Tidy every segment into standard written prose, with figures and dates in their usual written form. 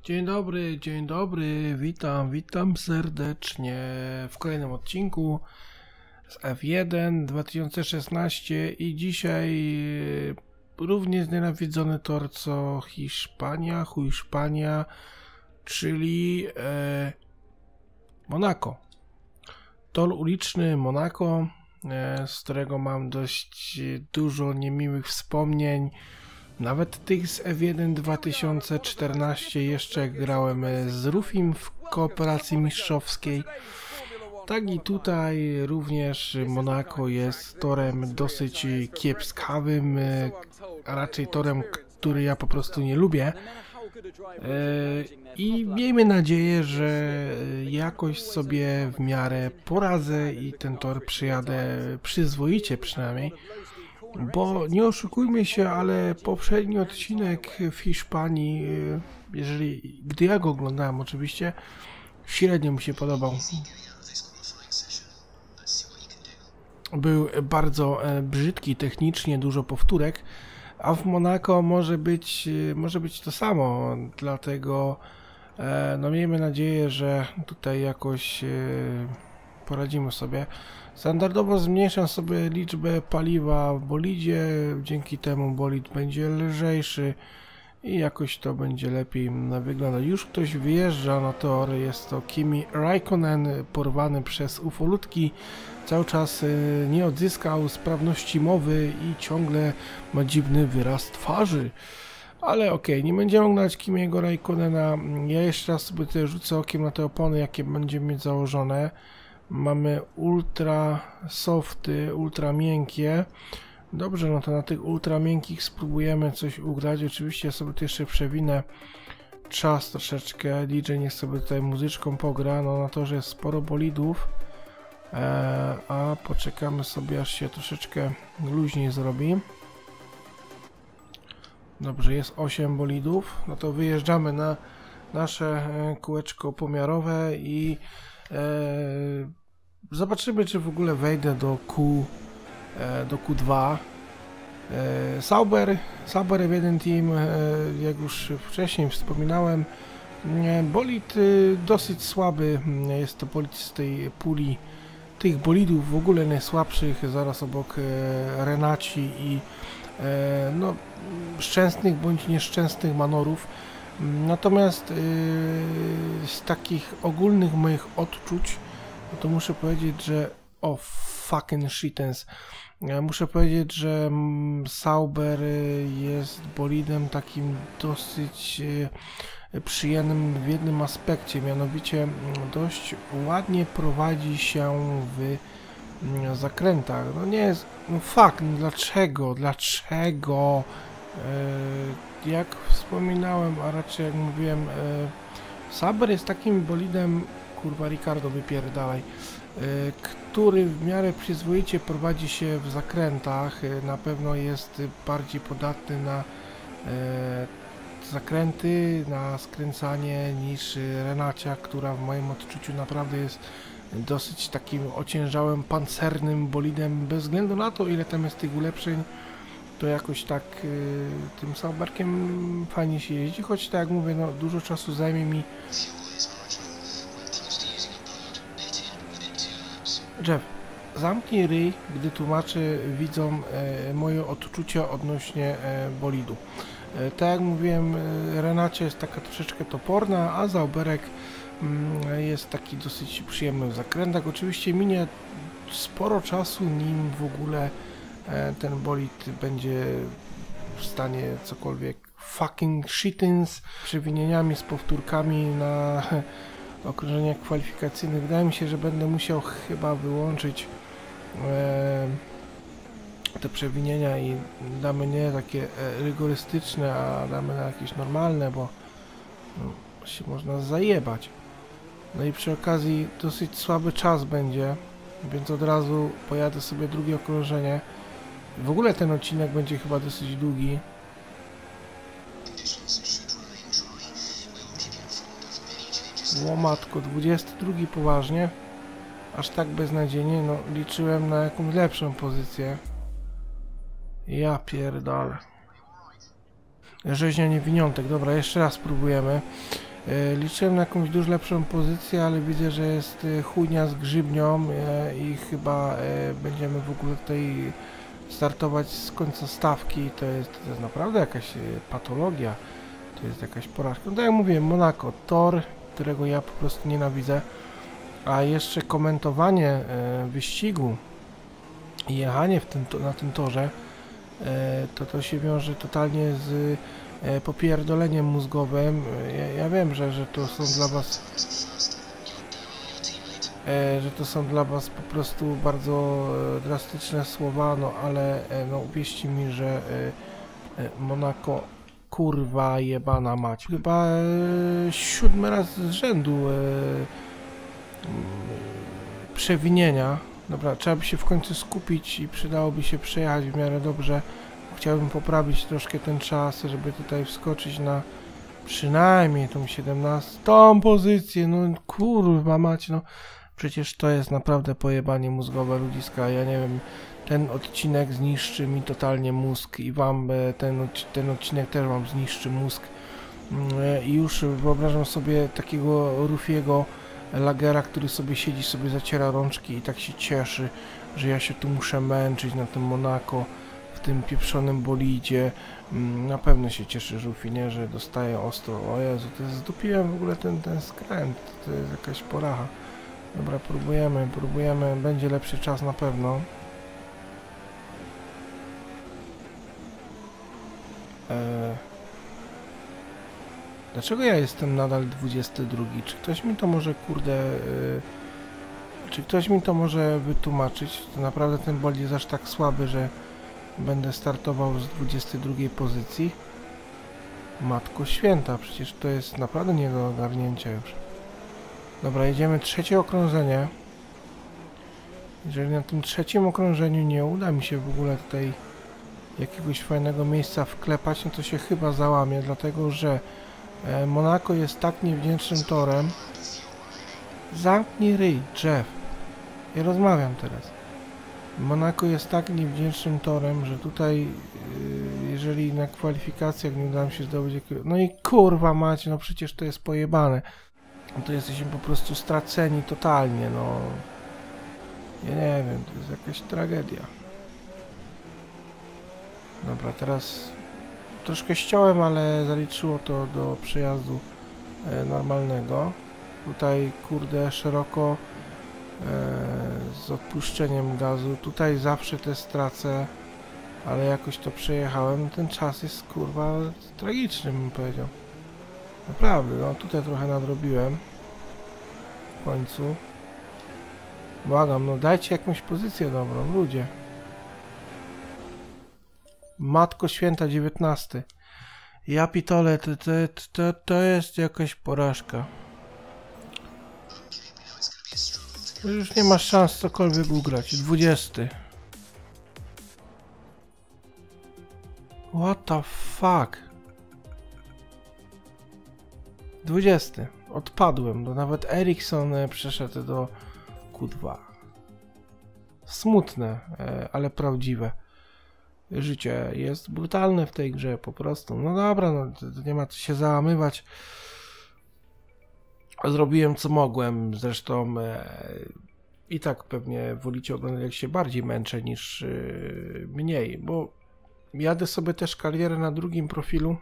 Dzień dobry, witam serdecznie w kolejnym odcinku z F1 2016 i dzisiaj równie znienawidzony tor co Hiszpania, czyli Monako. Tor uliczny Monako, z którego mam dość dużo niemiłych wspomnień. Nawet tych z F1 2014 jeszcze grałem z Rufim w kooperacji mistrzowskiej. Tak i tutaj również Monako jest torem dosyć kiepskawym, a raczej torem, który ja po prostu nie lubię. I miejmy nadzieję, że jakoś sobie w miarę poradzę i ten tor przyjadę przyzwoicie przynajmniej. Bo nie oszukujmy się, ale poprzedni odcinek w Hiszpanii, gdy ja go oglądałem oczywiście, średnio mi się podobał. Był bardzo brzydki technicznie, dużo powtórek, a w Monako może być to samo, dlatego no miejmy nadzieję, że tutaj jakoś poradzimy sobie. Standardowo zmniejszam sobie liczbę paliwa w bolidzie, dzięki temu bolid będzie lżejszy i jakoś to będzie lepiej wyglądać. Już ktoś wyjeżdża na tor, jest to Kimi Raikkonen, porwany przez ufolutki, cały czas nie odzyskał sprawności mowy i ciągle ma dziwny wyraz twarzy. Ale okej, nie będziemy oglądać Kimiego Raikkonena. Ja jeszcze raz sobie tutaj rzucę okiem na te opony, jakie będziemy mieć założone. Mamy ultra softy, ultra miękkie. Dobrze, no to na tych ultra miękkich spróbujemy coś ugrać. Oczywiście ja sobie tu jeszcze przewinę czas troszeczkę. DJ niech sobie tutaj muzyczką pogra. No na to, że jest sporo bolidów. A poczekamy sobie, aż się troszeczkę luźniej zrobi. Dobrze, jest 8 bolidów. No to wyjeżdżamy na nasze kółeczko pomiarowe i zobaczymy, czy w ogóle wejdę do Q2. Sauber F1 Team, jak już wcześniej wspominałem, bolid dosyć słaby, jest to bolid z tej puli tych bolidów w ogóle najsłabszych, zaraz obok Renaci i no, szczęsnych bądź nieszczęsnych Manorów. Natomiast z takich ogólnych moich odczuć, no to muszę powiedzieć, że fucking shitens. Muszę powiedzieć, że Sauber jest bolidem takim dosyć przyjemnym w jednym aspekcie, mianowicie dość ładnie prowadzi się w zakrętach. No nie jest, no fuck, no dlaczego? Jak wspominałem, a raczej jak mówiłem, Sauber jest takim bolidem, kurwa Ricardo wypierdalaj, który w miarę przyzwoicie prowadzi się w zakrętach, na pewno jest bardziej podatny na zakręty, na skręcanie niż Renacia, która w moim odczuciu naprawdę jest dosyć takim ociężałym, pancernym bolidem, bez względu na to, ile tam jest tych ulepszeń. To jakoś tak tym Sauberkiem fajnie się jeździ, choć tak jak mówię, no dużo czasu zajmie mi. Jeff, zamknij ryj, gdy tłumaczę widzom moje odczucia odnośnie bolidu. Tak jak mówiłem, Renacia jest taka troszeczkę toporna, a Sauberek jest taki dosyć przyjemny w zakrętach. Oczywiście minie sporo czasu, nim w ogóle ten bolid będzie w stanie cokolwiek fucking shitens, przewinieniami z powtórkami na okrążeniach kwalifikacyjnych. Wydaje mi się, że będę musiał chyba wyłączyć te przewinienia i damy nie takie rygorystyczne, a damy na jakieś normalne, bo no, się można zajebać. No i przy okazji dosyć słaby czas będzie, więc od razu pojadę sobie drugie okrążenie. W ogóle ten odcinek będzie chyba dosyć długi. Łomatko, 22 poważnie. Aż tak beznadziejnie, no liczyłem na jakąś lepszą pozycję. Ja pierdolę. Rzeźnia niewiniątek, dobra, jeszcze raz spróbujemy. Liczyłem na jakąś dużo lepszą pozycję, ale widzę, że jest chujnia z grzybnią i chyba będziemy w ogóle tutaj startować z końca stawki. To jest naprawdę jakaś patologia, to jest jakaś porażka. No tak jak mówiłem, Monaco, tor, którego ja po prostu nienawidzę, a jeszcze komentowanie wyścigu i jechanie na tym torze, to się wiąże totalnie z popierdoleniem mózgowym. Ja wiem, że to są dla was po prostu bardzo drastyczne słowa, no ale no uwierzcie mi, że Monaco, kurwa jebana mać, chyba 7 raz z rzędu przewinienia. Dobra, trzeba by się w końcu skupić i przydałoby się przejechać w miarę dobrze. Chciałbym poprawić troszkę ten czas, żeby tutaj wskoczyć na przynajmniej tą 17 pozycję. No kurwa mać, no przecież to jest naprawdę pojebanie mózgowe ludziska. Ja nie wiem, ten odcinek zniszczy mi totalnie mózg i wam ten odcinek też wam zniszczy mózg. I już wyobrażam sobie takiego Rufiego Lagera, który sobie siedzi, sobie zaciera rączki i tak się cieszy, że ja się tu muszę męczyć na tym Monaco, w tym pieprzonym bolidzie. Na pewno się cieszy Rufi, nie, że dostaje ostro. O Jezu, to zdupiłem w ogóle ten skręt, to jest jakaś poracha. Dobra, próbujemy, będzie lepszy czas na pewno. Dlaczego ja jestem nadal 22? Czy ktoś mi to może, kurde... czy ktoś mi to może wytłumaczyć? To naprawdę ten bolid jest aż tak słaby, że będę startował z 22 pozycji? Matko święta, przecież to jest naprawdę nie do ogarnięcia już. Dobra, jedziemy trzecie okrążenie. Jeżeli na tym trzecim okrążeniu nie uda mi się w ogóle tutaj jakiegoś fajnego miejsca wklepać, no to się chyba załamie, dlatego że Monaco jest tak niewdzięcznym torem. Zamknij ryj, Jeff. Ja rozmawiam teraz. Monaco jest tak niewdzięcznym torem, że tutaj jeżeli na kwalifikacjach nie uda mi się zdobyć jakiegoś... No i kurwa macie, no przecież to jest pojebane. No to jesteśmy po prostu straceni totalnie, no. Ja nie wiem, to jest jakaś tragedia. Dobra, teraz troszkę ściąłem, ale zaliczyło to do przejazdu normalnego. Tutaj, kurde, szeroko z odpuszczeniem gazu. Tutaj zawsze te stracę, ale jakoś to przejechałem. Ten czas jest, kurwa, tragiczny, bym powiedział. Naprawdę, no tutaj trochę nadrobiłem. W końcu. Błagam, no dajcie jakąś pozycję dobrą, ludzie. Matko święta, 19. Ja pitole, to jest jakaś porażka. Już nie masz szans cokolwiek ugrać. 20. What the fuck? 20. Odpadłem. No nawet Ericsson przeszedł do Q2. Smutne, ale prawdziwe. Życie jest brutalne w tej grze po prostu. No dobra, no to nie ma co się załamywać. Zrobiłem co mogłem. Zresztą i tak pewnie wolicie oglądać, jak się bardziej męczę niż mniej, bo jadę sobie też karierę na drugim profilu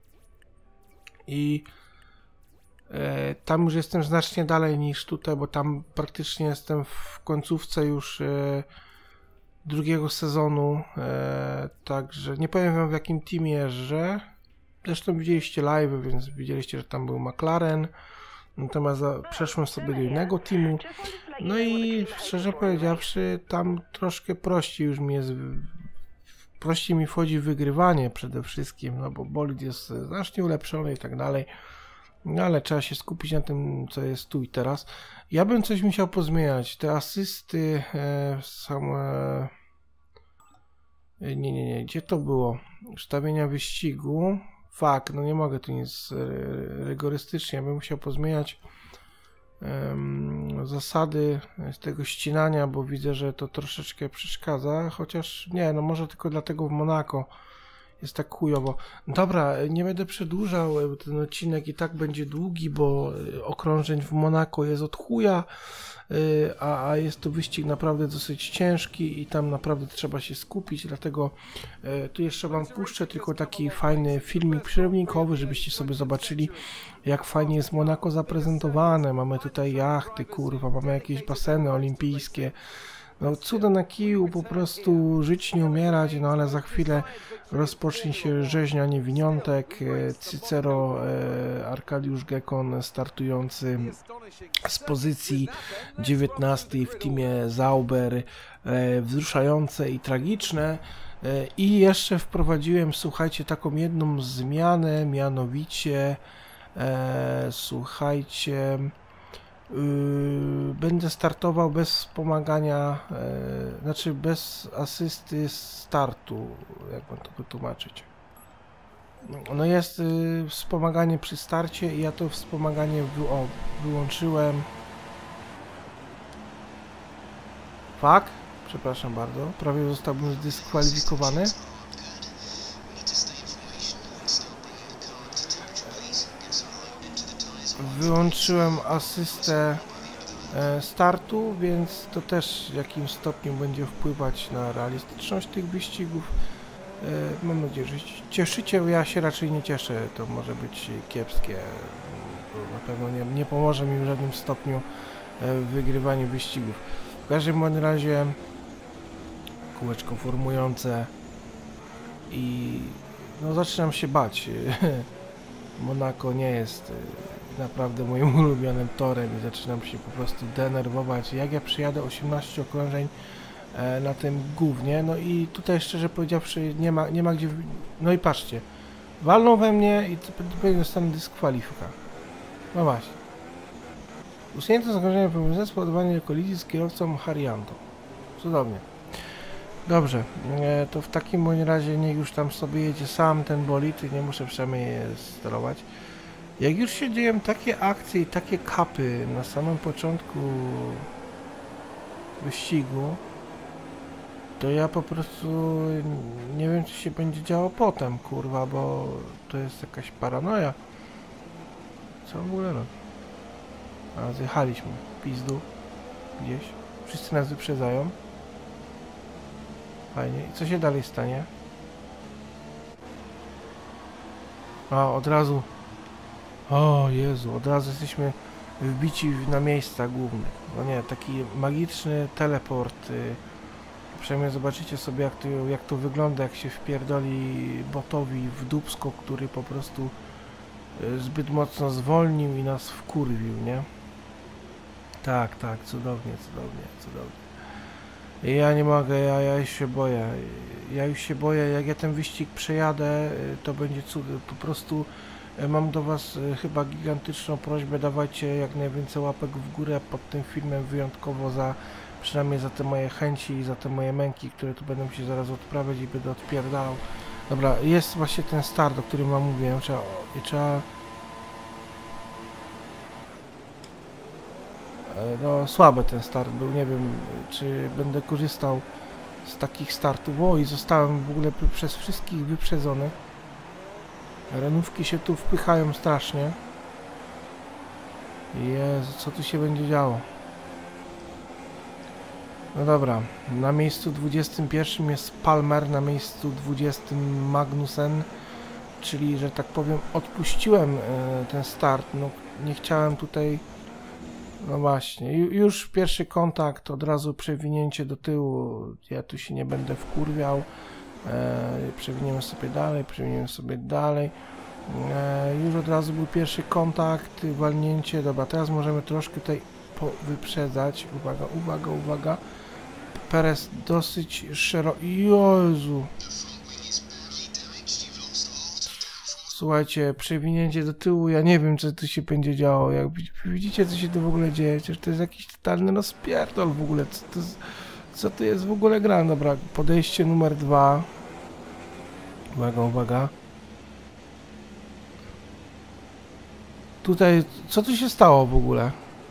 i tam już jestem znacznie dalej niż tutaj, bo tam praktycznie jestem w końcówce już drugiego sezonu, także nie powiem wam w jakim teamie jeżdżę. Zresztą widzieliście live, więc widzieliście, że tam był McLaren, natomiast przeszłem sobie do innego teamu. No i szczerze powiedziawszy, tam troszkę prościej już mi jest, prościej mi wchodzi wygrywanie przede wszystkim, no bo bolid jest znacznie ulepszony i tak dalej. No ale trzeba się skupić na tym, co jest tu i teraz. Ja bym coś musiał pozmieniać. Te asysty są... Nie. Gdzie to było? Ustawienia wyścigu. Fuck, no nie mogę tu nic rygorystycznie. Ja bym musiał pozmieniać zasady z tego ścinania, bo widzę, że to troszeczkę przeszkadza. Chociaż nie, no może tylko dlatego w Monaco jest tak chujowo. Dobra, nie będę przedłużał, ten odcinek i tak będzie długi, bo okrążeń w Monako jest od chuja, a jest to wyścig naprawdę dosyć ciężki i tam naprawdę trzeba się skupić, dlatego tu jeszcze wam puszczę tylko taki fajny filmik przyrownikowy, żebyście sobie zobaczyli, jak fajnie jest Monako zaprezentowane. Mamy tutaj jachty, kurwa, mamy jakieś baseny olimpijskie. No cuda na kiju, po prostu żyć, nie umierać, no ale za chwilę rozpocznie się rzeźnia niewiniątek, Cicero, Arkadiusz Gekon startujący z pozycji 19 w teamie Sauber, wzruszające i tragiczne. I jeszcze wprowadziłem, słuchajcie, taką jedną zmianę, mianowicie, słuchajcie, będę startował bez wspomagania, znaczy bez asysty startu, jak mam to wytłumaczyć. No jest wspomaganie przy starcie i ja to wspomaganie wyłączyłem. Fuck? Przepraszam bardzo, prawie zostałbym zdyskwalifikowany. Wyłączyłem asystę startu, więc to też w jakimś stopniu będzie wpływać na realistyczność tych wyścigów. Mam nadzieję, że się cieszycie. Ja się raczej nie cieszę, to może być kiepskie. Na pewno nie pomoże mi w żadnym stopniu w wygrywaniu wyścigów. W każdym razie kółeczko formujące i no zaczynam się bać. Monako nie jest naprawdę moim ulubionym torem i zaczynam się po prostu denerwować. Jak ja przyjadę 18 okrążeń na tym głównie, no i tutaj szczerze powiedziawszy nie ma gdzie... No i patrzcie, walną we mnie i pewnie dostanę dyskwalifika. No właśnie. Usunięto zagrożenie powiązane z spowodowaniem kolizji z kierowcą Harriantą. Cudownie. Dobrze, to w takim bądź razie niech już tam sobie jedzie sam ten bolid, nie muszę przynajmniej sterować. Jak już się dzieją takie akcje i takie kapy na samym początku wyścigu, to ja po prostu nie wiem, co się będzie działo potem, kurwa, bo to jest jakaś paranoja. Co w ogóle robi? A, zjechaliśmy w pizdu gdzieś. Wszyscy nas wyprzedzają. Fajnie. I co się dalej stanie? A, od razu... O Jezu, od razu jesteśmy wbici na miejsca główne. No nie, taki magiczny teleport. Przynajmniej zobaczycie sobie, jak to wygląda, jak się wpierdoli botowi w dupsko, który po prostu zbyt mocno zwolnił i nas wkurwił, nie? Tak, cudownie. Ja nie mogę, ja już się boję. Ja już się boję, jak ja ten wyścig przejadę, to będzie cud. Po prostu mam do was chyba gigantyczną prośbę, dawajcie jak najwięcej łapek w górę pod tym filmem, wyjątkowo przynajmniej za te moje chęci i za te moje męki, które tu będą się zaraz odprawiać i będę odpierdalał. Dobra, jest właśnie ten start, o którym wam mówiłem, trzeba... No słaby ten start był, nie wiem czy będę korzystał z takich startów. O, i zostałem w ogóle przez wszystkich wyprzedzony. Renówki się tu wpychają strasznie. Jezu, co tu się będzie działo? No dobra, na miejscu 21 jest Palmer, na miejscu 20 Magnussen, czyli, że tak powiem, odpuściłem ten start, no nie chciałem tutaj, no właśnie, już pierwszy kontakt, od razu przewinięcie do tyłu, ja tu się nie będę wkurwiał, przewiniemy sobie dalej, już od razu był pierwszy kontakt, walnięcie, dobra, teraz możemy troszkę tutaj wyprzedzać, uwaga, Perez dosyć szeroko, Jezu, słuchajcie, przewinięcie do tyłu, ja nie wiem, co tu się będzie działo, jak widzicie, co się tu w ogóle dzieje, przecież to jest jakiś totalny rozpierdol w ogóle, co to jest w ogóle gra, dobra, podejście numer 2, uwaga, tutaj, co tu się stało w ogóle?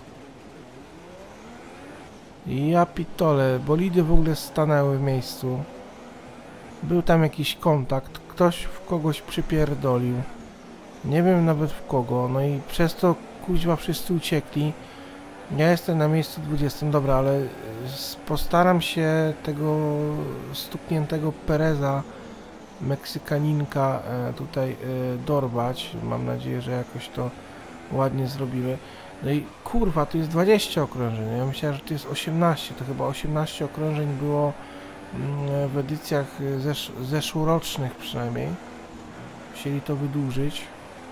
Ja pitole, bolidy w ogóle stanęły w miejscu. Był tam jakiś kontakt. ktoś w kogoś przypierdolił. Nie wiem nawet w kogo, no i przez to kuźwa wszyscy uciekli. Ja jestem na miejscu 20, dobra, ale postaram się tego stukniętego Pereza, Meksykaninka tutaj dorwać. Mam nadzieję, że jakoś to ładnie zrobimy. No i kurwa, tu jest 20 okrążeń. Ja myślałem, że to jest 18. To chyba 18 okrążeń było w edycjach zeszłorocznych przynajmniej. Chcieli to wydłużyć.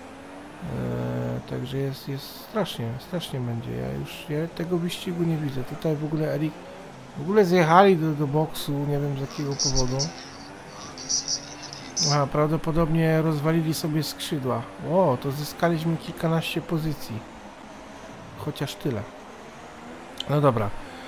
Także jest strasznie będzie. Ja tego wyścigu nie widzę. Tutaj w ogóle Erik zjechali do boksu, nie wiem z jakiego powodu. Aha, prawdopodobnie rozwalili sobie skrzydła. O, to zyskaliśmy kilkanaście pozycji. Chociaż tyle. No dobra.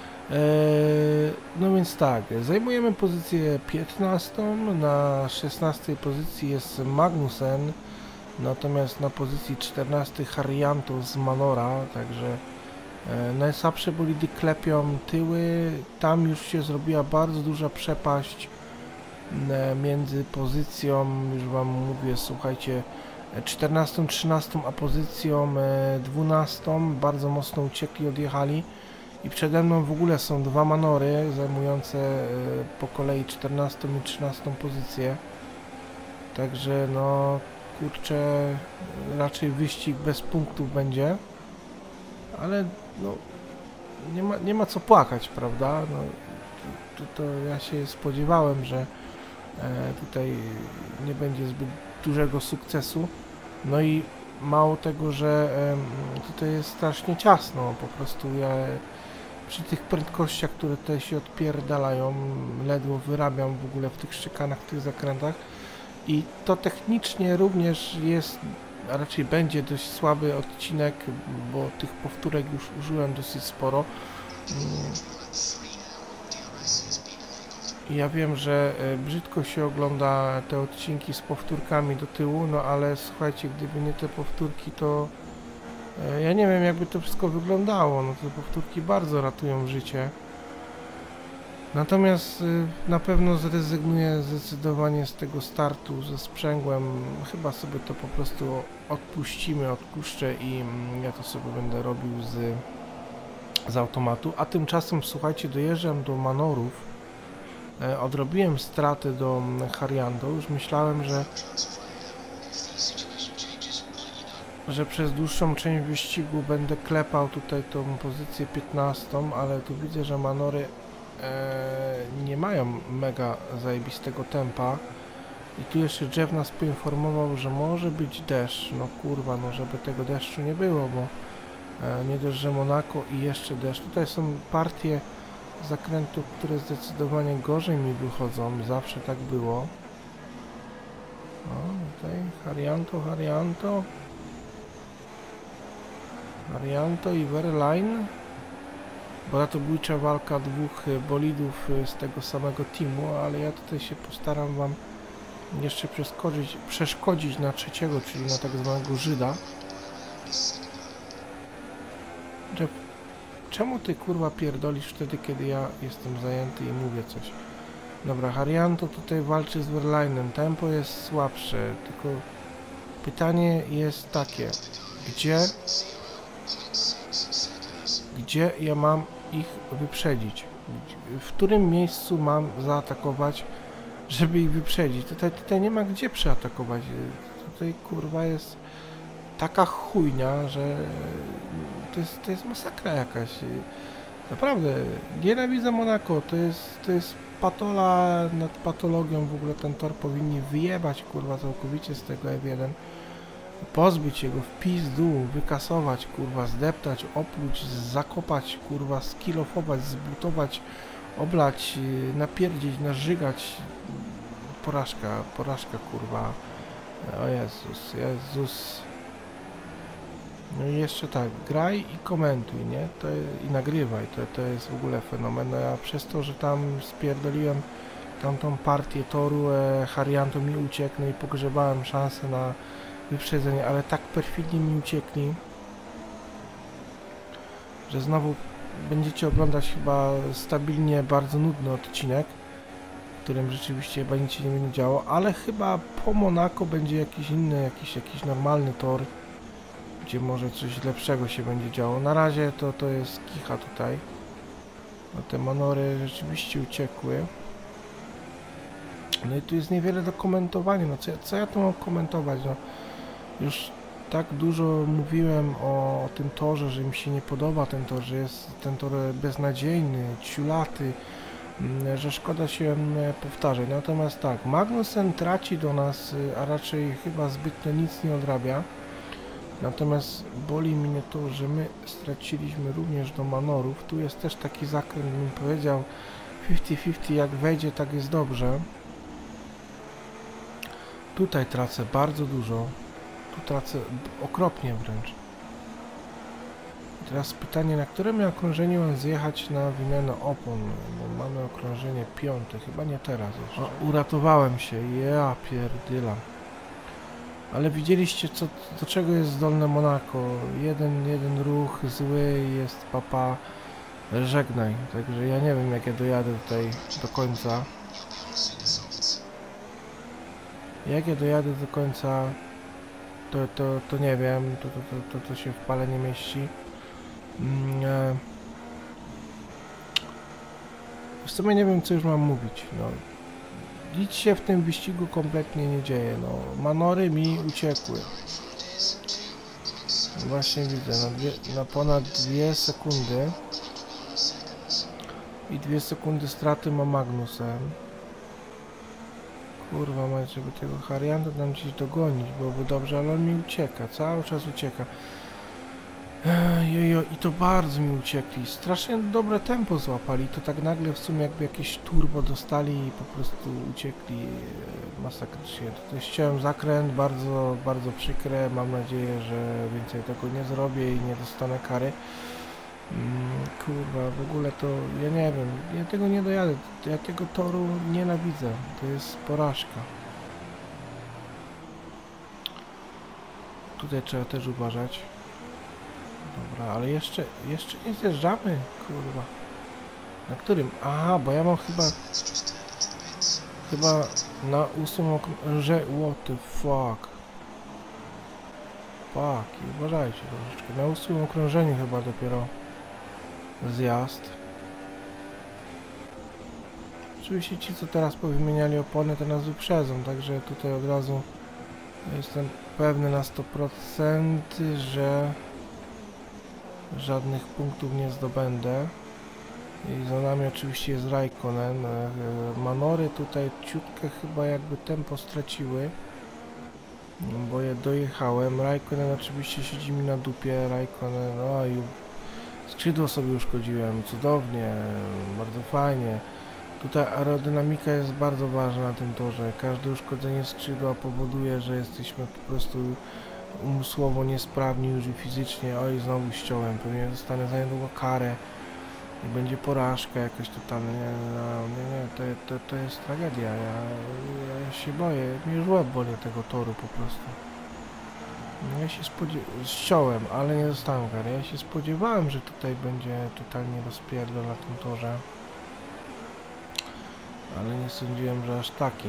No więc tak, zajmujemy pozycję 15. Na 16 pozycji jest Magnussen. Natomiast na pozycji 14 Haryanto z Manora, także najsłabsze bolidy klepią tyły. Tam już się zrobiła bardzo duża przepaść między pozycją, już wam mówię, słuchajcie, 14, 13, a pozycją 12. Bardzo mocno uciekli, odjechali. I przede mną w ogóle są dwa Manory zajmujące po kolei 14 i 13 pozycję. Także no kurczę, raczej wyścig bez punktów będzie, ale no nie ma co płakać, prawda? No, to ja się spodziewałem, że tutaj nie będzie zbyt dużego sukcesu. No i mało tego, że tutaj jest strasznie ciasno, po prostu ja przy tych prędkościach, które tutaj się odpierdalają, ledwo wyrabiam w ogóle w tych szykanach, w tych zakrętach. I to technicznie również jest, a raczej będzie dość słaby odcinek, bo tych powtórek już użyłem dosyć sporo. Ja wiem, że brzydko się ogląda te odcinki z powtórkami do tyłu, no ale słuchajcie, gdyby nie te powtórki, to ja nie wiem, jakby to wszystko wyglądało. No te powtórki bardzo ratują życie. Natomiast na pewno zrezygnuję zdecydowanie z tego startu ze sprzęgłem. Chyba sobie to po prostu odpuszczę i ja to sobie będę robił z automatu. A tymczasem, słuchajcie, dojeżdżam do Manorów. Odrobiłem stratę do Haryanto. Już myślałem, że przez dłuższą część wyścigu będę klepał tutaj tą pozycję 15, ale tu widzę, że Manory nie mają mega zajebistego tempa. I tu jeszcze Jeff nas poinformował, że może być deszcz. No kurwa, no żeby tego deszczu nie było, bo nie dość, że Monako i jeszcze deszcz. Tutaj są partie zakrętów, które zdecydowanie gorzej mi wychodzą. Zawsze tak było. O, tutaj Haryanto i Verlaine. Była to bójcza walka dwóch bolidów z tego samego teamu, ale ja tutaj się postaram wam jeszcze przeszkodzić na trzeciego, czyli na tak zwanego Żyda. Jeff, czemu ty kurwa pierdolisz wtedy, kiedy ja jestem zajęty i mówię coś? Dobra, Haryanto tutaj walczy z Verlainem, tempo jest słabsze, tylko pytanie jest takie, gdzie ja mam ich wyprzedzić? W którym miejscu mam zaatakować, żeby ich wyprzedzić? Tutaj nie ma gdzie przeatakować. Tutaj kurwa jest taka chujnia, że to jest masakra jakaś. Naprawdę, nienawidzę Monako. To jest patola nad patologią. W ogóle ten tor powinni wyjebać kurwa całkowicie z tego F1. Pozbyć jego w pizdu, wykasować, kurwa, zdeptać, opluć, zakopać, kurwa, skilofować, zbutować, oblać, napierdzieć, nażygać. Porażka, kurwa. O Jezus. No i jeszcze tak, graj i komentuj, nie? I nagrywaj, to jest w ogóle fenomen. No ja przez to, że tam spierdoliłem tamtą partię toru, Haryanto mi uciekł, no i pogrzebałem szansę na wyprzedzenie, ale tak perfidnie mi uciekli, że znowu będziecie oglądać chyba stabilnie bardzo nudny odcinek. którym rzeczywiście chyba nic się nie będzie działo, ale chyba po Monako będzie jakiś inny, jakiś normalny tor, gdzie może coś lepszego się będzie działo. Na razie to jest kicha tutaj. No te Manory rzeczywiście uciekły. No i tu jest niewiele do komentowania. No co ja tu mam komentować? No już tak dużo mówiłem o tym torze, że mi się nie podoba ten tor, że jest ten tor beznadziejny, ciulaty, że szkoda się powtarzać. Natomiast tak, Magnussen traci do nas, a raczej chyba zbytnio nic nie odrabia. Natomiast boli mnie to, że my straciliśmy również do Manorów. Tu jest też taki zakręt, bym powiedział 50-50, jak wejdzie, tak jest dobrze. Tutaj tracę bardzo dużo. Tu tracę okropnie wręcz. I teraz pytanie, na którym okrążeniu mam zjechać na wymianę opon? Bo mamy okrążenie 5, chyba nie teraz jeszcze. O, uratowałem się, ja pierdyla. Ale widzieliście, do czego jest zdolne Monako. Jeden ruch zły jest papa, żegnaj. Także ja nie wiem, jak ja dojadę tutaj do końca. Jak ja dojadę do końca, to nie wiem, to się w pale nie mieści. W sumie nie wiem, co już mam mówić. No, nic się w tym wyścigu kompletnie nie dzieje. No, Manory mi uciekły. Właśnie widzę, na ponad 2 sekundy. I 2 sekundy straty ma Magnussen. Kurwa mać, żeby tego Harianda tam gdzieś dogonić, byłoby dobrze, ale on mi ucieka, cały czas ucieka. Jojo, i to bardzo mi uciekli, strasznie dobre tempo złapali, to tak nagle w sumie jakby jakieś turbo dostali i po prostu uciekli masakrycznie. Tutaj ściąłem zakręt, bardzo, bardzo przykre, mam nadzieję, że więcej tego nie zrobię i nie dostanę kary. Kurwa, w ogóle to, ja nie wiem, ja tego nie dojadę, ja tego toru nienawidzę, to jest porażka. Tutaj trzeba też uważać. Dobra, ale jeszcze nie zjeżdżamy, kurwa. Na którym? Aha, bo ja mam chyba na 8 okrążeniu, what the fuck. Fuck, uważajcie troszeczkę, na 8 okrążeniu chyba dopiero zjazd. Oczywiście ci, co teraz powymieniali opony, to nas wyprzedzą, także tutaj od razu jestem pewny na 100%, że żadnych punktów nie zdobędę. I za nami oczywiście jest Raikkonen. Manory tutaj ciutkę chyba jakby tempo straciły, bo je dojechałem. Raikkonen oczywiście siedzi mi na dupie. Raikkonen, oj, skrzydło sobie uszkodziłem, cudownie, bardzo fajnie. Tutaj aerodynamika jest bardzo ważna na tym torze. Każde uszkodzenie skrzydła powoduje, że jesteśmy po prostu umysłowo niesprawni już i fizycznie. Oj, znowu ściąłem, pewnie dostanę za niedługo karę i będzie porażka jakaś totalna. Nie, to jest tragedia. Ja się boję, mnie już łeb boli tego toru po prostu. Ja się ściąłem, ale nie dostałem kary. Ja się spodziewałem, że tutaj będzie totalnie rozpierdol na tym torze, ale nie sądziłem, że aż taki.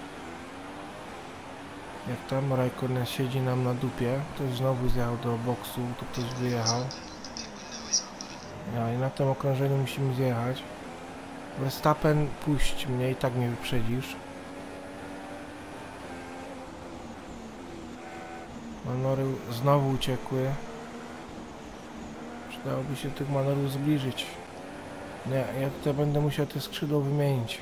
Jak tam Raikkonen siedzi nam na dupie, ktoś znowu zjechał do boksu, tu ktoś wyjechał. Ja, i na tym okrążeniu musimy zjechać. Verstappen, puść mnie, i tak mnie wyprzedzisz. Manory znowu uciekły. Przydałoby się tych manorów zbliżyć. Nie, ja tutaj będę musiał te skrzydło wymienić.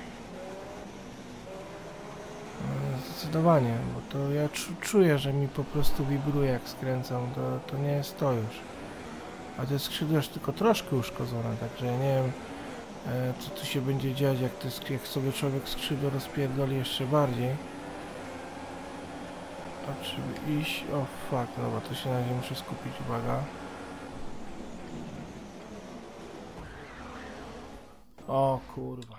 Zdecydowanie, bo to ja czuję, że mi po prostu wibruje jak skręcam, to nie jest to już. A te skrzydło już tylko troszkę uszkodzone, także ja nie wiem, co tu się będzie dziać, jak sobie człowiek skrzydło rozpierdoli jeszcze bardziej. A czy iść? O fuck, dobra, to się na razie muszę skupić, uwaga. O kurwa.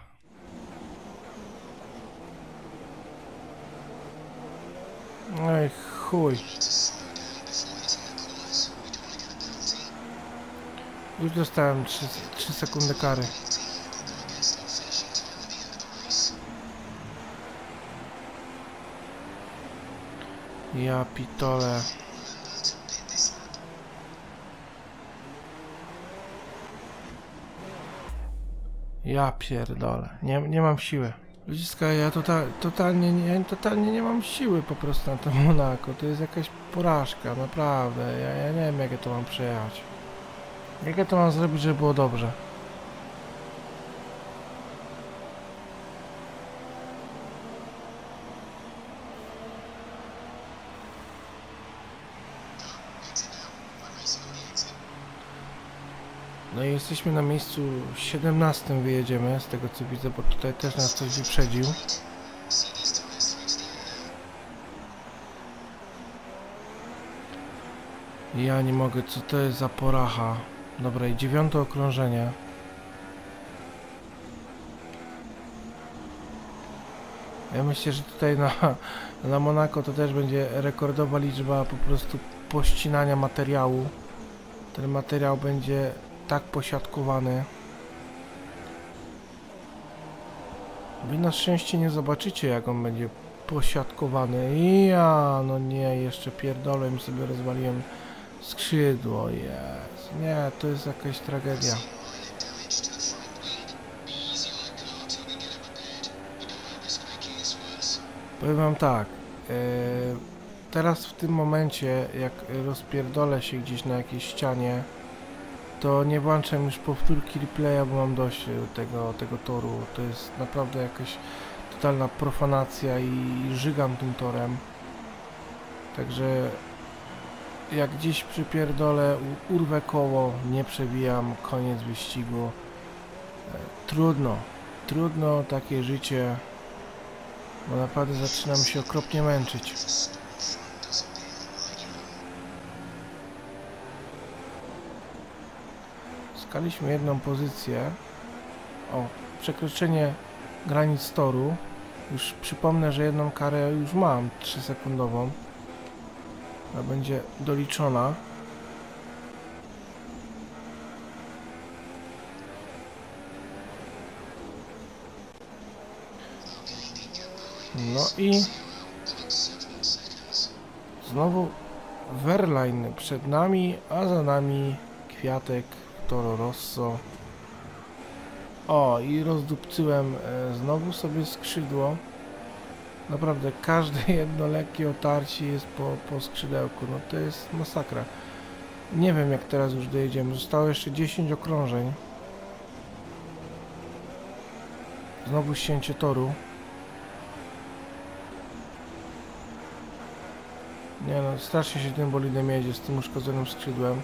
Ej, chuj. Już dostałem 3 sekundy kary. Ja pitole. Ja pierdolę. Nie mam siły. Ludziska, ja totalnie nie mam siły po prostu na to Monako. To jest jakaś porażka, naprawdę. Ja nie wiem, jak ja to mam przejechać. Jak ja to mam zrobić, żeby było dobrze? No i jesteśmy na miejscu 17, wyjedziemy, z tego co widzę, bo tutaj też nas ktoś wyprzedził. Ja nie mogę, co to jest za poracha. Dobra, i 9. okrążenie. Ja myślę, że tutaj na Monako to też będzie rekordowa liczba po prostu pościnania materiału. Ten materiał będzie tak posiadkowany. Wy na szczęście nie zobaczycie, jak on będzie posiadkowany. No nie, jeszcze pierdolę mi sobie rozwaliłem skrzydło. Jest. Nie, to jest jakaś tragedia. Powiem wam tak. Teraz w tym momencie, jak rozpierdolę się gdzieś na jakiejś ścianie, to nie włączam już powtórki replaya, bo mam dość tego toru. To jest naprawdę jakaś totalna profanacja i żygam tym torem. Także jak gdzieś przypierdolę, urwę koło, nie przewijam, koniec wyścigu. Trudno takie życie, bo naprawdę zaczynam się okropnie męczyć. Skaliśmy jedną pozycję. O, przekroczenie granic toru. Już przypomnę, że jedną karę już mam, 3-sekundową. Ona będzie doliczona. No i znowu Wehrlein przed nami, a za nami Kwiatek, Toro Rosso. O, i rozdupcyłem znowu sobie skrzydło. Naprawdę każde jedno lekkie otarcie jest po skrzydełku. No to jest masakra. Nie wiem, jak teraz już dojedziemy. Zostało jeszcze 10 okrążeń. Znowu ścięcie toru. Nie no, strasznie się tym bolidem jedzie z tym uszkodzonym skrzydłem.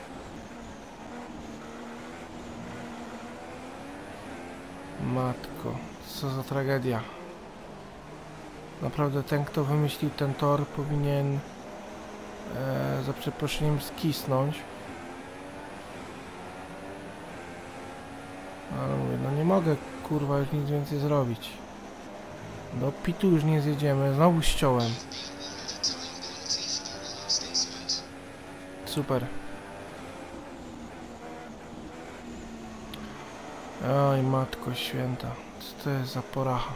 Matko, co za tragedia. Naprawdę ten, kto wymyślił ten tor, powinien za przeproszeniem skisnąć. Ale mówię, no nie mogę kurwa już nic więcej zrobić. Do pitu już nie zjedziemy, znowu ściąłem. Super. Oj, matko święta, co to jest za poracha?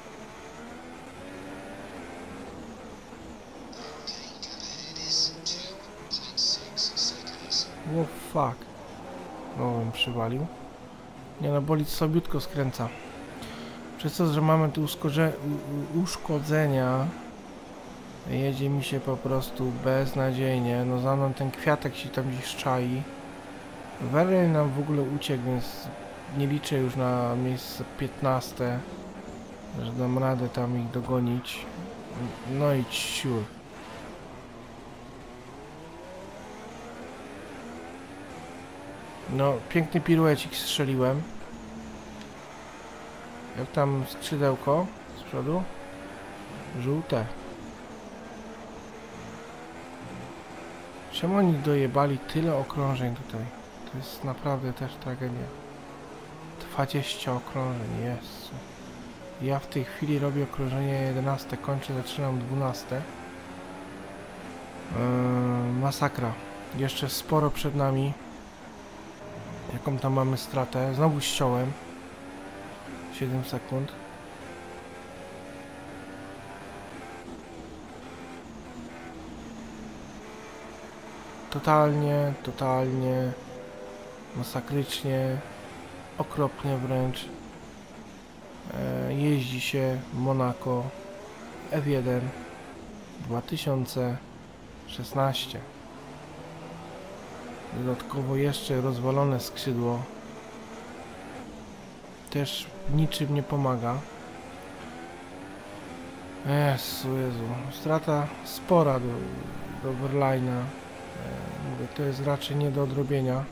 Oh fuck. No, bym przywalił. Nie no, bolid sobiutko skręca. Przez to, że mamy tu uszkodzenia, jedzie mi się po prostu beznadziejnie. No za mną ten Kwiatek się tam gdzieś czai. Wehrlein nam w ogóle uciekł, więc nie liczę już na miejsce 15, że dam radę tam ich dogonić. No i ciur. No, piękny piruecik strzeliłem. Jak tam skrzydełko z przodu? Żółte. Czemu oni dojebali tyle okrążeń tutaj? To jest naprawdę też tragedia. 20 okrążeń, jest. Ja w tej chwili robię okrążenie 11, kończę, zaczynam 12. Masakra. Jeszcze sporo przed nami. Jaką tam mamy stratę? Znowu ściąłem. 7 sekund. totalnie masakrycznie, okropnie wręcz jeździ się Monaco F1 2016. Dodatkowo jeszcze rozwalone skrzydło też niczym nie pomaga. Jezu, strata spora do Verlaina. Mówię, to jest raczej nie do odrobienia.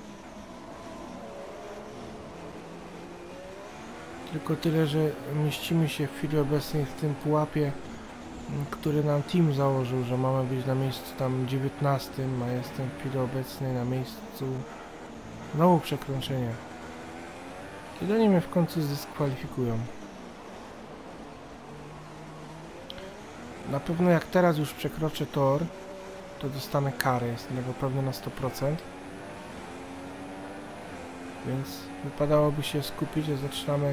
Tylko tyle, że mieścimy się w chwili obecnej w tym pułapie, który nam team założył, że mamy być na miejscu tam 19, a jestem w chwili obecnej na miejscu znowu przekroczenia. Kiedy oni mnie w końcu zdyskwalifikują? Na pewno jak teraz już przekroczę tor, to dostanę karę, jestem tego pewny na 100%. Więc wypadałoby się skupić, że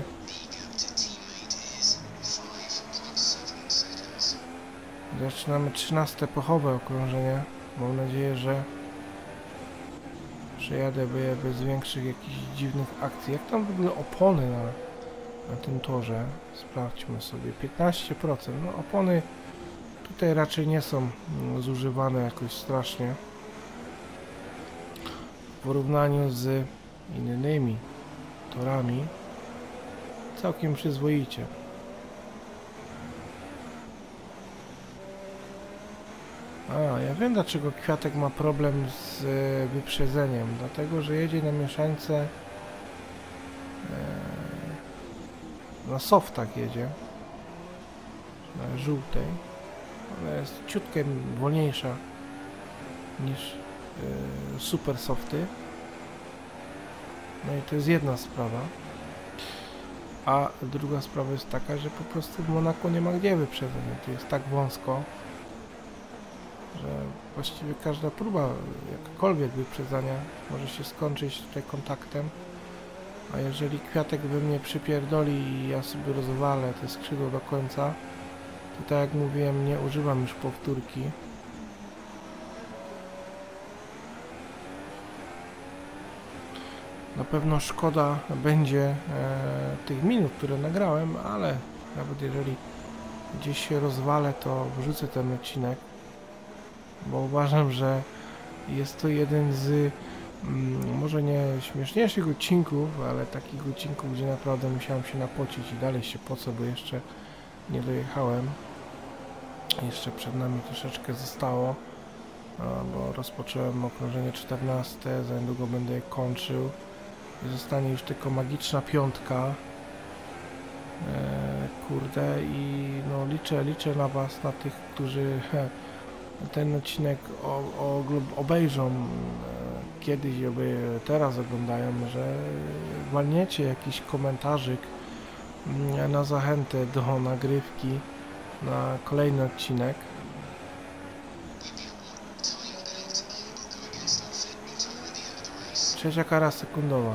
zaczynamy 13 pochowe okrążenie. Mam nadzieję, że przejadę bez większych jakichś dziwnych akcji. Jak tam w ogóle opony na tym torze? Sprawdźmy sobie. 15%. No opony tutaj raczej nie są zużywane jakoś strasznie w porównaniu z innymi torami. Całkiem przyzwoicie. Ja wiem, dlaczego Kwiatek ma problem z wyprzedzeniem. Dlatego, że jedzie na mieszańce na softach jedzie, na żółtej. Ona jest ciutkę wolniejsza niż super softy. No i to jest jedna sprawa. A druga sprawa jest taka, że po prostu w Monaco nie ma gdzie wyprzedzać. To jest tak wąsko, że właściwie każda próba jakakolwiek wyprzedzania może się skończyć tutaj kontaktem. A jeżeli Kwiatek we mnie przypierdoli i ja sobie rozwalę te skrzydło do końca, to tak jak mówiłem, nie używam już powtórki. Na pewno szkoda będzie tych minut, które nagrałem, ale nawet jeżeli gdzieś się rozwalę, to wrzucę ten odcinek, bo uważam, że jest to jeden z może nie śmieszniejszych odcinków, ale takich odcinków, gdzie naprawdę musiałem się napocić i dalej się pocę, bo jeszcze nie dojechałem. Jeszcze przed nami troszeczkę zostało, bo rozpocząłem okrążenie 14, za niedługo będę je kończył. Zostanie już tylko magiczna piątka. Kurde, i no liczę na was, na tych, którzy ten odcinek obejrzą kiedyś, teraz oglądają, że walniecie jakiś komentarzyk na zachętę do nagrywki na kolejny odcinek. Trzecia kara sekundowa.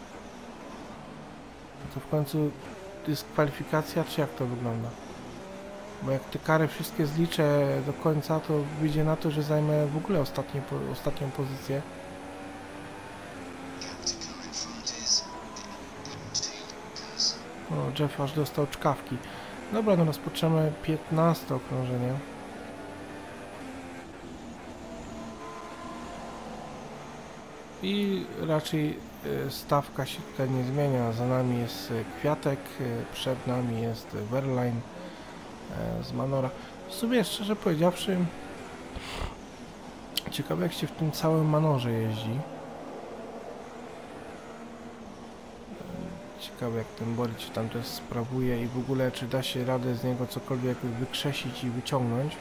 To w końcu dyskwalifikacja, czy jak to wygląda? Bo jak te kary wszystkie zliczę do końca, to wyjdzie na to, że zajmę w ogóle ostatnią pozycję. O, Jeff aż dostał czkawki. Dobra, no rozpoczynamy 15 okrążenie. I raczej stawka się tutaj nie zmienia. Za nami jest Kwiatek, przed nami jest Verlaine z Manora. W sumie, szczerze powiedziawszy, ciekawe jak się w tym całym Manorze jeździ. Ciekawe jak ten bolid się tam też sprawuje i w ogóle czy da się radę z niego cokolwiek wykrzesić i wyciągnąć.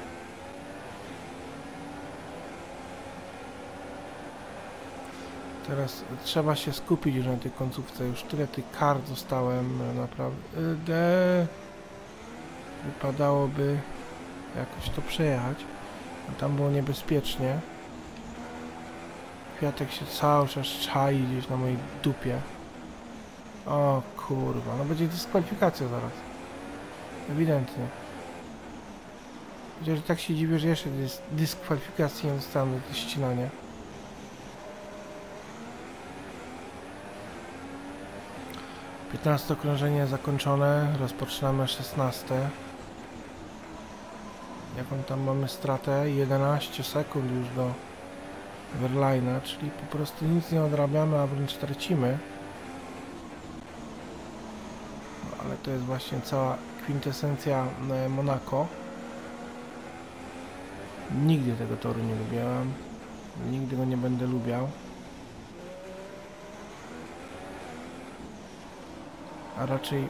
Teraz trzeba się skupić już na tej końcówce. Już tyle tych kart dostałem, naprawdę. Wypadałoby jakoś to przejechać. A tam było niebezpiecznie. Kwiatek się cały czas czai gdzieś na mojej dupie. O kurwa, no będzie dyskwalifikacja zaraz. Ewidentnie. Chociaż tak się dziwię, że jeszcze dyskwalifikacji nie dostałem do ścinania. 15 okrążenie zakończone, rozpoczynamy 16. Jaką tam mamy stratę? 11 sekund już do Verlaina, czyli po prostu nic nie odrabiamy, a wręcz tracimy. No, ale to jest właśnie cała kwintesencja Monaco. Nigdy tego toru nie lubiłem, nigdy go nie będę lubiał. A raczej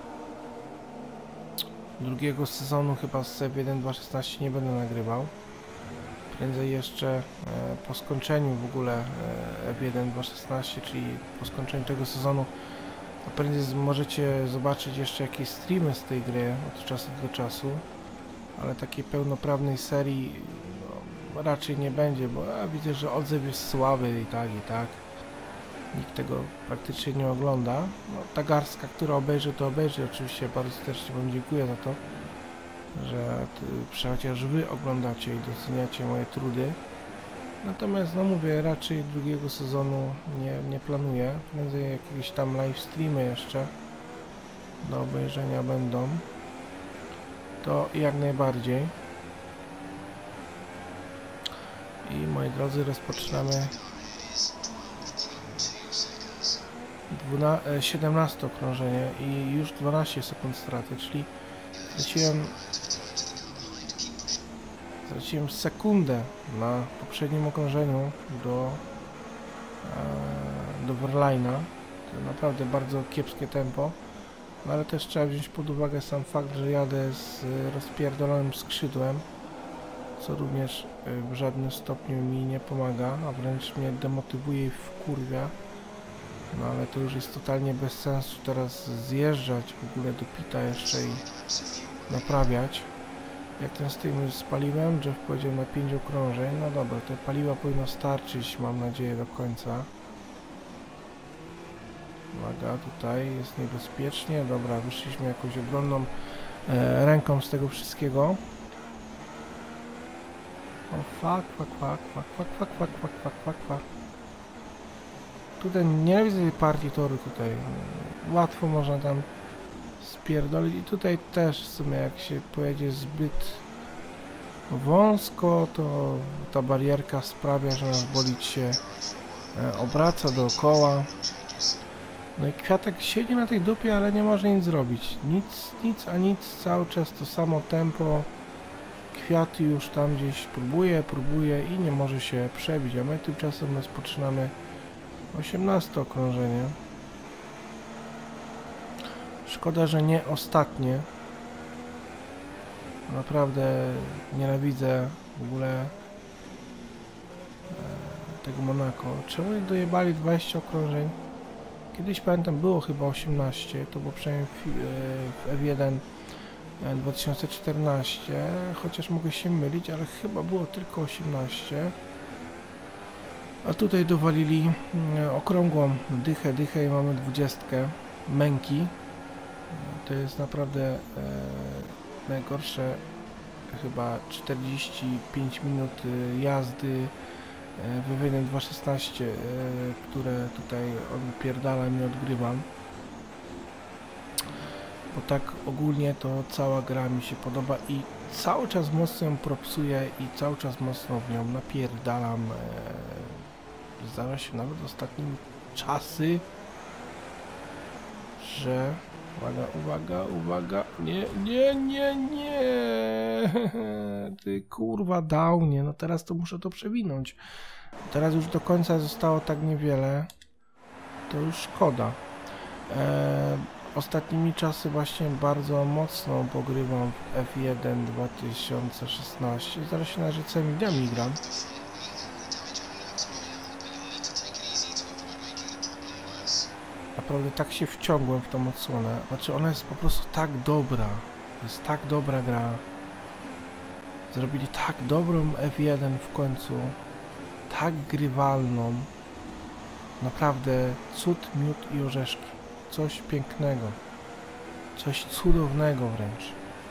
drugiego sezonu chyba z F1 2.16 nie będę nagrywał. Prędzej jeszcze po skończeniu w ogóle F1 2.16, czyli po skończeniu tego sezonu, a prędzej możecie zobaczyć jeszcze jakieś streamy z tej gry od czasu do czasu, ale takiej pełnoprawnej serii no, raczej nie będzie, bo ja widzę, że odzew jest słaby i tak. Nikt tego praktycznie nie ogląda. No, ta garstka, która obejrzy, to obejrzy. Oczywiście bardzo serdecznie Wam dziękuję za to, że chociaż Wy oglądacie i doceniacie moje trudy. Natomiast, no mówię, raczej drugiego sezonu nie planuję. Prędzej jakieś tam live streamy jeszcze do obejrzenia będą. To jak najbardziej. I moi drodzy, rozpoczynamy 17 okrążenie i już 12 sekund straty, czyli straciłem sekundę na poprzednim okrążeniu do Verlaina. To naprawdę bardzo kiepskie tempo, no ale też trzeba wziąć pod uwagę sam fakt, że jadę z rozpierdolonym skrzydłem, co również w żadnym stopniu mi nie pomaga, a wręcz mnie demotywuje i wkurwia. No ale to już jest totalnie bez sensu teraz zjeżdżać w ogóle do pita jeszcze i naprawiać. Jak ten stream już spaliłem, Jeff powiedział na 5 okrążeń. No dobra, te paliwa powinno starczyć, mam nadzieję, do końca. Uwaga, tutaj jest niebezpiecznie. Dobra, wyszliśmy jakąś obronną ręką z tego wszystkiego. O fuck. Tutaj nienawidzę tej partii toru tutaj. Łatwo można tam spierdolić i tutaj też w sumie jak się pojedzie zbyt wąsko, to ta barierka sprawia, że nasz bolid się obraca dookoła. No i Kwiatek siedzi na tej dupie, ale nie może nic zrobić. Nic, cały czas to samo tempo. Kwiat już tam gdzieś próbuje i nie może się przebić, a my tymczasem rozpoczynamy 18 okrążenie. Szkoda, że nie ostatnie. Naprawdę nienawidzę w ogóle tego Monaco. Czemu nie dojebali 20 okrążeń? Kiedyś pamiętam było chyba 18, to było przynajmniej w F1 2014, chociaż mogę się mylić, ale chyba było tylko 18. A tutaj dowalili okrągłą dychę i mamy 20 męki. To jest naprawdę najgorsze chyba 45 minut jazdy w F1 2.16, które tutaj odpierdalam i odgrywam. Bo tak ogólnie to cała gra mi się podoba i cały czas mocno ją propsuję i cały czas mocno w nią napierdalam. Zdarza się nawet ostatnimi czasy, że uwaga, nie, ty kurwa downie, no teraz to muszę to przewinąć. Teraz już do końca zostało tak niewiele, to już szkoda. Ostatnimi czasy właśnie bardzo mocno pogrywam w F1 2016, zaraz się narzucę dniami gram. Naprawdę tak się wciągłem w tą odsłonę, znaczy ona jest po prostu tak dobra, to jest tak dobra gra. Zrobili tak dobrą F1 w końcu, tak grywalną, naprawdę cud, miód i orzeszki, coś pięknego, coś cudownego wręcz.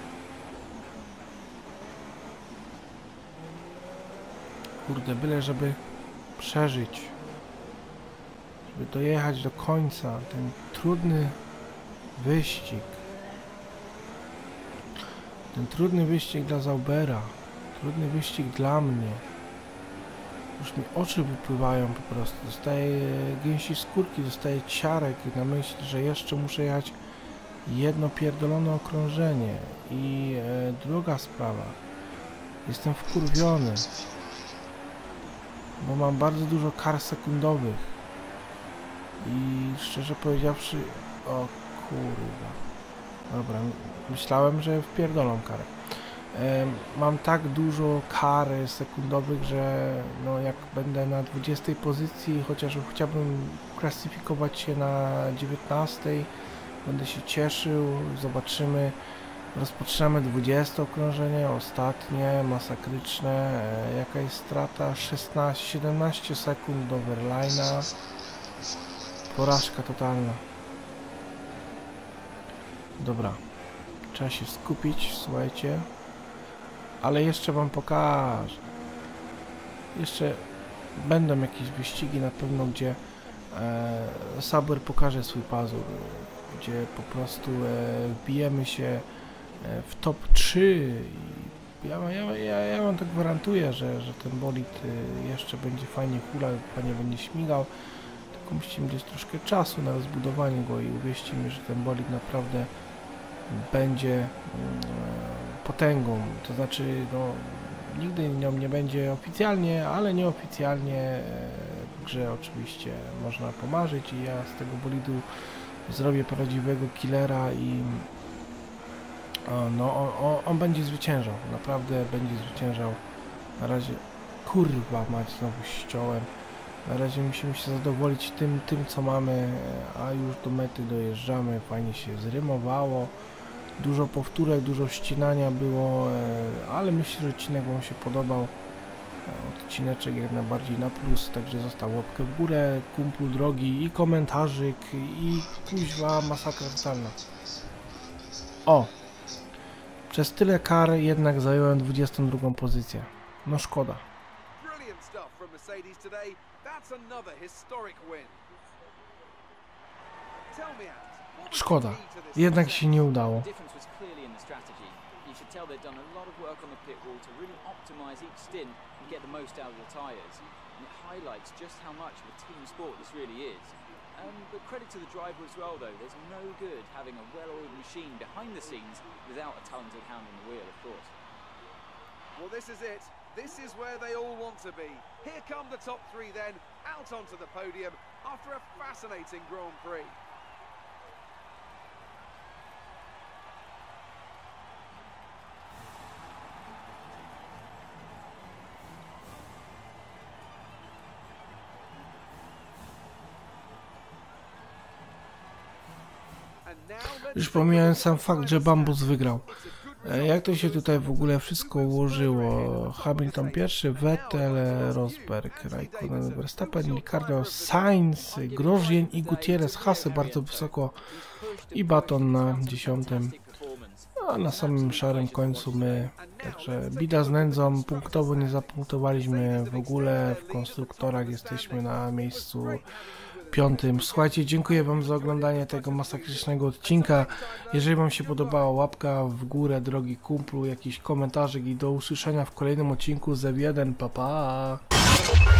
Kurde, byle żeby przeżyć, żeby dojechać do końca, ten trudny Wyścig. Ten trudny wyścig dla Zaubera. Trudny wyścig dla mnie. Już mi oczy wypływają po prostu. Dostaję gęsi skórki, dostaję ciarek na myśl, że jeszcze muszę jechać jedno pierdolone okrążenie. I druga sprawa. Jestem wkurwiony. Bo mam bardzo dużo kar sekundowych. I szczerze powiedziawszy... O kurwa. Dobra, myślałem, że wpierdolą karę. Mam tak dużo kar sekundowych, że no jak będę na 20 pozycji, chociaż chciałbym klasyfikować się na 19, będę się cieszył, zobaczymy. Rozpoczynamy 20 okrążenie, ostatnie, masakryczne. Jaka jest strata? 17 sekund do Verlaina. Porażka totalna. Dobra, trzeba się skupić, słuchajcie. Ale jeszcze wam pokażę. Jeszcze będą jakieś wyścigi na pewno, gdzie Sauber pokaże swój pazur. Gdzie po prostu wbijemy się w top 3. Ja wam tak gwarantuję, że ten bolid jeszcze będzie fajnie hulał, fajnie będzie śmigał. Tylko musicie mieć troszkę czasu na rozbudowanie go i uwierzcie mi, że ten bolid naprawdę będzie potęgą. To znaczy, no, nigdy nią nie będzie oficjalnie, ale nieoficjalnie w grze oczywiście można pomarzyć i ja z tego bolidu zrobię prawdziwego killera i no, on będzie zwyciężał, naprawdę będzie zwyciężał. Na razie, kurwa mać, znowu ściąłem. Na razie musimy się zadowolić tym co mamy, a już do mety dojeżdżamy, fajnie się zrymowało. Dużo powtórek, dużo ścinania było, ale myślę, że odcinek wam się podobał. Odcineczek jak najbardziej na plus, także został łapkę w górę, kumplu drogi i komentarzyk i kuźwa masakra totalna. O! Przez tyle kar jednak zająłem 22 pozycję. No szkoda. Szkoda. Jednak się nie udało. But credit to the driver as well, though. There's no good having a well-oiled machine behind the scenes without a talented hand on the wheel, of course. Well, this is it. This is where they all want to be. Here come the top three then, out onto the podium after a fascinating Grand Prix. Już pomijając sam fakt, że Bambus wygrał. Jak to się tutaj w ogóle wszystko ułożyło? Hamilton pierwszy, Vettel, Rosberg, Raikkonen, Verstappen, Ricardo, Sainz, Grosjean i Gutierrez, Hasy bardzo wysoko i Baton na 10. A na samym szarym końcu my. Także bida z nędzą, punktowo nie zapunktowaliśmy w ogóle, w konstruktorach jesteśmy na miejscu 5. Słuchajcie, dziękuję wam za oglądanie tego masakrycznego odcinka. Jeżeli wam się podobała, łapka w górę, drogi kumplu, jakiś komentarzyk i do usłyszenia w kolejnym odcinku z F1. Pa, pa!